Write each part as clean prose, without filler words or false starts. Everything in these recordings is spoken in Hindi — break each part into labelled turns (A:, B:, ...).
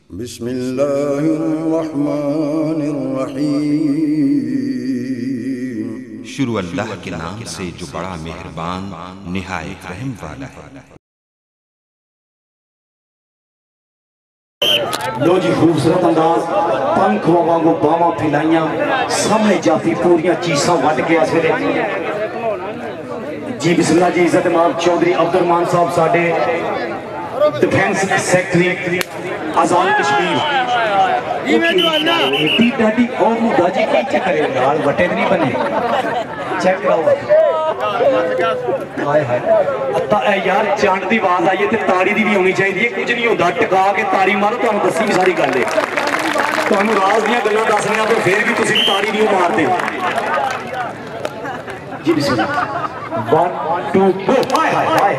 A: बिस्मिल्लाहिर्रहमानिर्रहीम। शुरू अल्लाह के नाम से जो बड़ा मेहरबान निहायत रहम वाला है।
B: लो जी खूबसूरत अंदाज पंख वांगू बावां फैलाइयां सामने जाफी पूरियां चीसां वट के इस वेले जी बिस्मिल्लाह जी इज्जत इमाम चौधरी अब्दुलरहमान साहब साडे डिफेंस सेक्रेटरी आजाद कश्मीर एडी डाडी और दाजी की चक्कर है नाल वटे नहीं बने चेक कराओ हाय हाय अत्ता ए यार चंड दी आवाज आई है ते ताड़ी दी भी होनी चाहिए कुछ नहीं होता टका के ताड़ी मारो तुहानू दसी भी सारी गल है तुहानू राज दी गल्लां दस रहा पर फिर भी तुसीं ताड़ी नहीं मारते जी बिस्मिल्लाह 1 2 गो हाय हाय हाय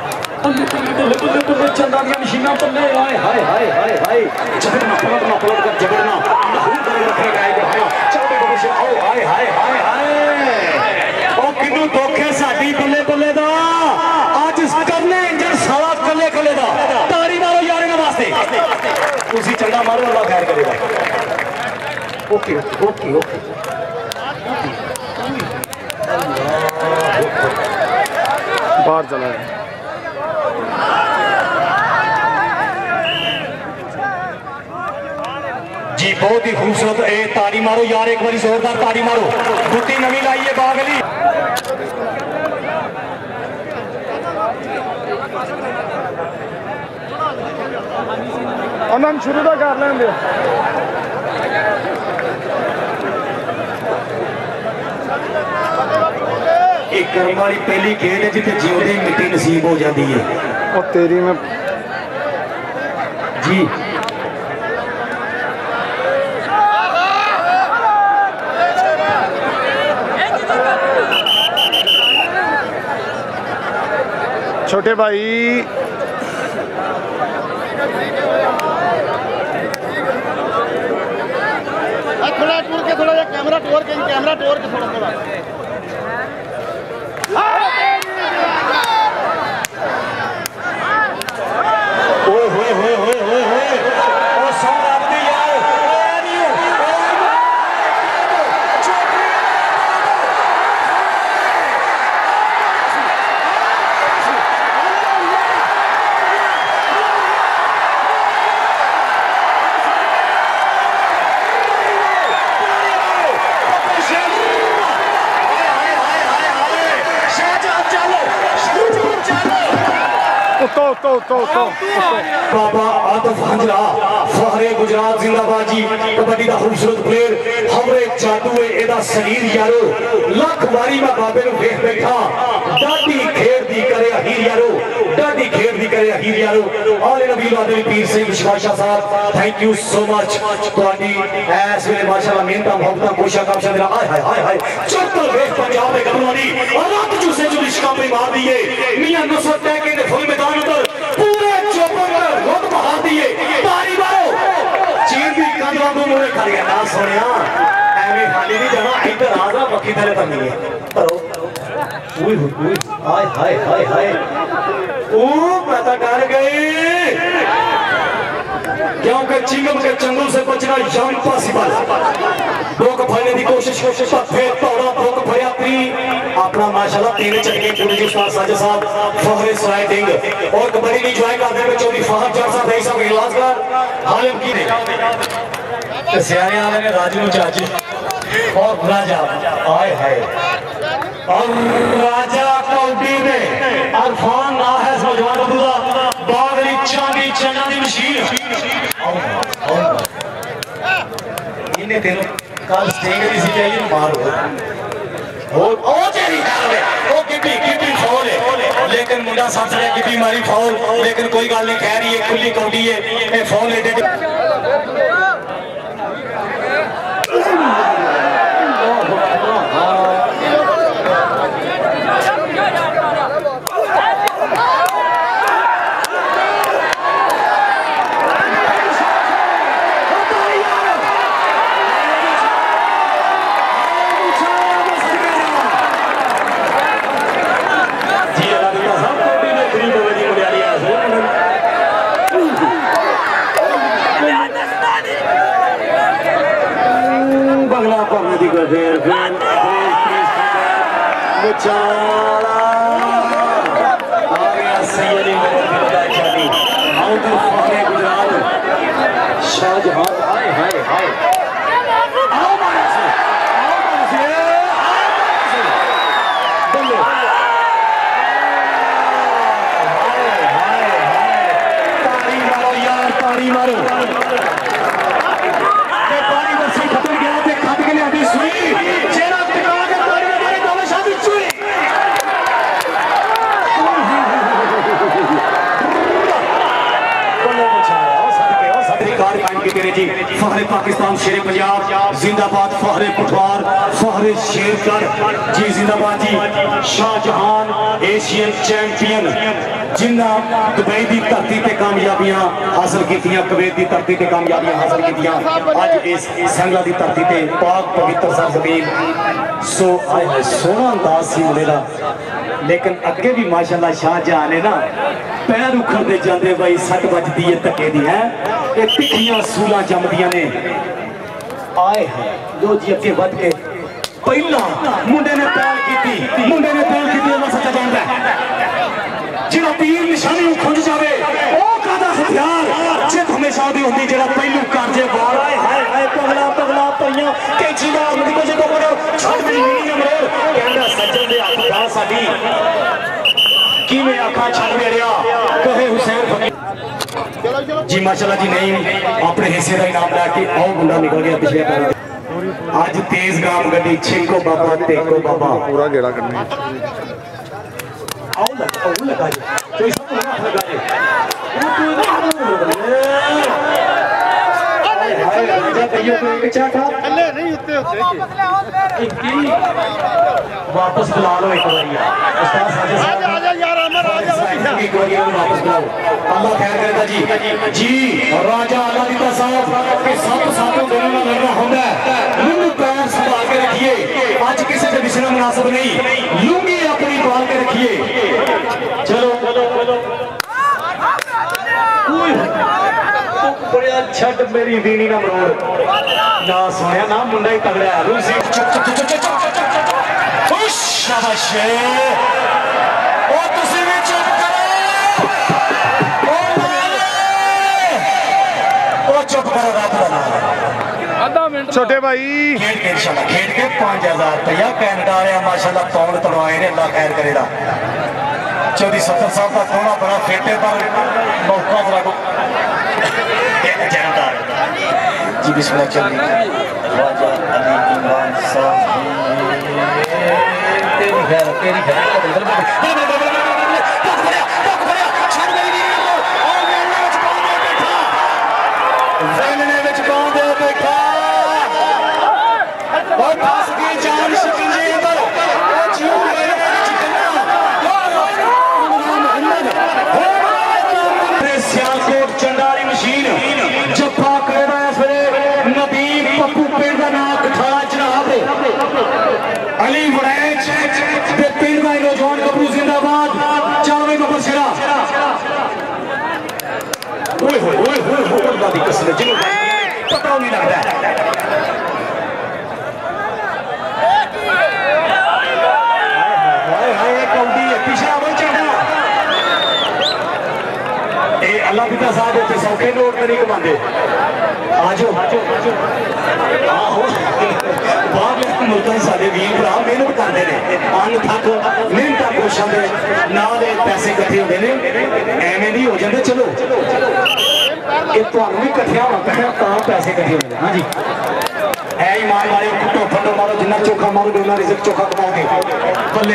B: चंदा दी मशीनां पल्ले हाय हाय हाय हाय हाय झगड़ना पलट कर झगड़ना खूब कर रखे गए हाय चौबे को से आओ हाय हाय हाय हाय ओ किन्नू धोखे साडी बल्ले बल्ले दा आज करने इंजन सारा कले कले दा ताड़ी मारो यार इन्हां वास्ते तुसी चंगा मारो अल्लाह खैर करेगा ओके ओके ओके बाहर चला है जी बहुत ही खूबसूरत ए ताड़ी मारो यार एक बारी जोरदार ताड़ी मारो गुट्टी नवी लाई है बागली अमन शुरू तो कर लेंगे एक कर्म वाली पहली खेल है जिथे जिंदगी मिट्टी नसीब हो जाती है और तेरी में जी छोटे भाई थोड़ा टूर के थोड़ा कैमरा टूर के थोड़ा थोड़ा ओए होए होए होए होए होए ओ संग यार बाबा आदफ हंजरा फहरे गुजरात जिंदाबाद जी कबड्डी का खूबसूरत प्लेयर हमरे जादू एदा शरीर यारो लख बारी मैं बाबे नु देख बैठा डाडी खेड़ दी करे हीर यारो डाडी खेड़ दी करे हीर यारो आले नबी वादे पीर सिंह विश्वासा साहब थैंक यू सो मच तुहाडी ऐस वेले माशाल्लाह मेहनत मोहब्बत कोशिश का शब्द हाय हाय हाय हाय चक्कर देख पंजाब दे गलवानी और रात जूसे जो लिशका पे मार दिए मियां नसरत टैके ने फुल मैदान अंदर पूरे चौपर रोड बहा दिए तारी मारो चीर दी कंधा को मुंह कर गया ना सोनिया एवें खाली नहीं जाना इधर आजा बखी तेरे तक नहीं है करो ओए ओए हाय हाय हाय हाय ओ पता डर गए क्योंकि चिंगम के चंगुल से बचना यम पॉसिबल भूख फड़ने की कोशिश फिर तोड़ा भूख फड़िया अपनी अपना माशाल्लाह तेरे चटके पूरे जो उस्ताद साजिद साहब फहरे स्लाइडिंग और कबड्डी नहीं ज्वाइन करते हुए चौधरी फहद जट साहब रईस साहब इलाजगार हालिम की ने सियाने वाले ने राजू चाची और राजा आए हाय और राजा कौडी ने अरफान ना है नौजवान अब्दुल्ला बागली चांदी चना दी मशीन इन्हें तेरे कल स्टेज दी सी चाहिए मार हो ओ तेरी हाल है ओ किपी फाउल है लेकिन मुंडा साथ रहा किपी मारी फाउल लेकिन कोई गल नहीं कह रही है खुली कौडी है ए फाउल है चाला आ गया सैयदी मेरे जानी आउटर फखरे गुजरात शाहजहां हाय हाय हाय आओ मारा से बल्ले हाय हाय ताड़ी मारो यार ताड़ी मारो ये पानी बरसी खत्म गया ते खत के लिया सुई जेरा टिका के ताड़ी मारे तो शादी चुई फहरे पाकिस्तान शेर पंजाब जिंदाबाद फहरे पठवार फहरे शेरकर जी जिंदाबाद जी शाहजहान एशियन चैंपियन जिन्हें दुबई की धरती से कामयाबियां हासिल की कुवैत की धरती से कामयाबियां हासिल की अज इस संगला की धरती से पाक पवित्र सरजमीन सो सोहना अंदाज सी मुंडे का लेकिन अगे भी माशाअल्लाह शाहजहां ने ना पैर उखड़ते जाते भाई सट बजती है धक्के दी है ये तिखियां सूला जमदियां ने आए हैं लो जी अगे बढ़ के पहला मुंडे ने पैर की मुंडे ने पैर की मैं सच्चा जानता है जिहड़ा तीर निशानी खुंज जावे ओ कादा हथियार जित हमेशा दी होंदी जेड़ा पहलू करजे बाल आए हाय हाय पगला पगला पईयां कैची मार मुंडी को जो बोलो छड़ मेरी नीनी अमरोर कहंदा सज्जन दे हथ दा साडी किवें आखा छड़ मेरिया कहे हुसैन फकीर जी माशाल्लाह जी नहीं अपने हिस्से का इनाम लैके आओ मुंडा निकल गया पिछले पैर आज तेज गाम गड्डी छिको बाबा टेको बाबा
C: पूरा गेड़ा करने
B: आओ लगा जी तो इस को हाथ लगा जी हाय राजा कहियो तो एक चाटा
C: अल्ले नहीं होते
B: वापस बुला लो एक बार उस्ताद साजे साहब
C: आजा यार अमर आजा
B: एक बार वापस बुलाओ अल्लाह खैर करेगा जी जी राजा अल्लाह दी साहब के सब साथों दोनों में लड़ना होता है लुंगी पैर संभाल के रखिए आज किसी से विषय मुनासिब नहीं लुंगी अपनी बाल के रखिए चलो बड़ा छट मेरी दीनी ना मरोड़ ना सुनिया ना मुंडा ही तगड़ा है रूसी शाबाश ओ तुसी भी चुप करो ओ चुप करो रात का नाम
C: आधा मिनट छोटे भाई
B: खेल के इंशाल्लाह खेल के 5000 रुपया कैनेडा आया माशाल्लाह पाउंड तड़वाए ने अल्लाह खैर करेगा 2470 साहब का थोड़ा बड़ा फिट है पर मौका जरा को जानदार जी बिस्मिल्लाह चलिए राजा अली इमरान साहब तेरी खैर अली वरैच ते पिंड दा नौजवान गबरू जिंदाबाद चावे नंबर सिरा ओए होए अल्लाह दी कसम जिन्हों पता नहीं लगता हाय हाय कौडी है पिछड़ा वो चढ़ा ए अल्लाह पिता साहब ते सौखे नोट नहीं कमांदे आजो आहो बाहर मुल्कों सारे वीर भरा मेहनत करते हैं अन थक मेहनत कोशिशों के नाल पैसे इकट्ठे होते हैं एवं नहीं हो जाते चलो ये तुहानू भी इकट्ठिया होना पैना पैसे इकट्ठे होते हाँ जी है ईमान वाले कुटो फंडो मारो जिन्ना चोखा मारो उन्ना रिजक चोखा कमाओगे बल्ले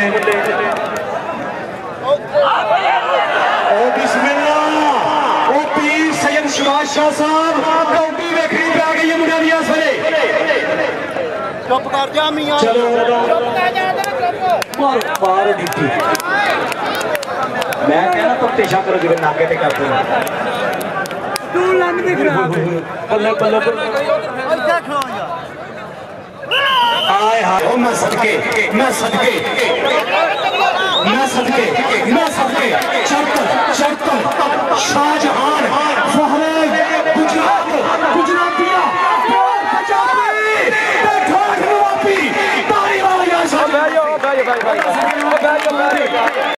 B: ओ बिस्मिल्लाह ओ पीर सैयद शबाज शाह साहब कौडी वेखनी पै गई है मुंडिया दी इस वेले
C: चुप कर जा मियां
B: चलो मारो ड्यूटी मैं कहना तुम पेशा करो जिवे नाके ते करते हो
C: तू लंग दिख रहा
B: बल्ले बल्ले
C: अच्छा खो जा
B: आए हाय ओ मैं सदके शर्त शाहजहान फहरे गुजरातिया पंजाबी तारी वाला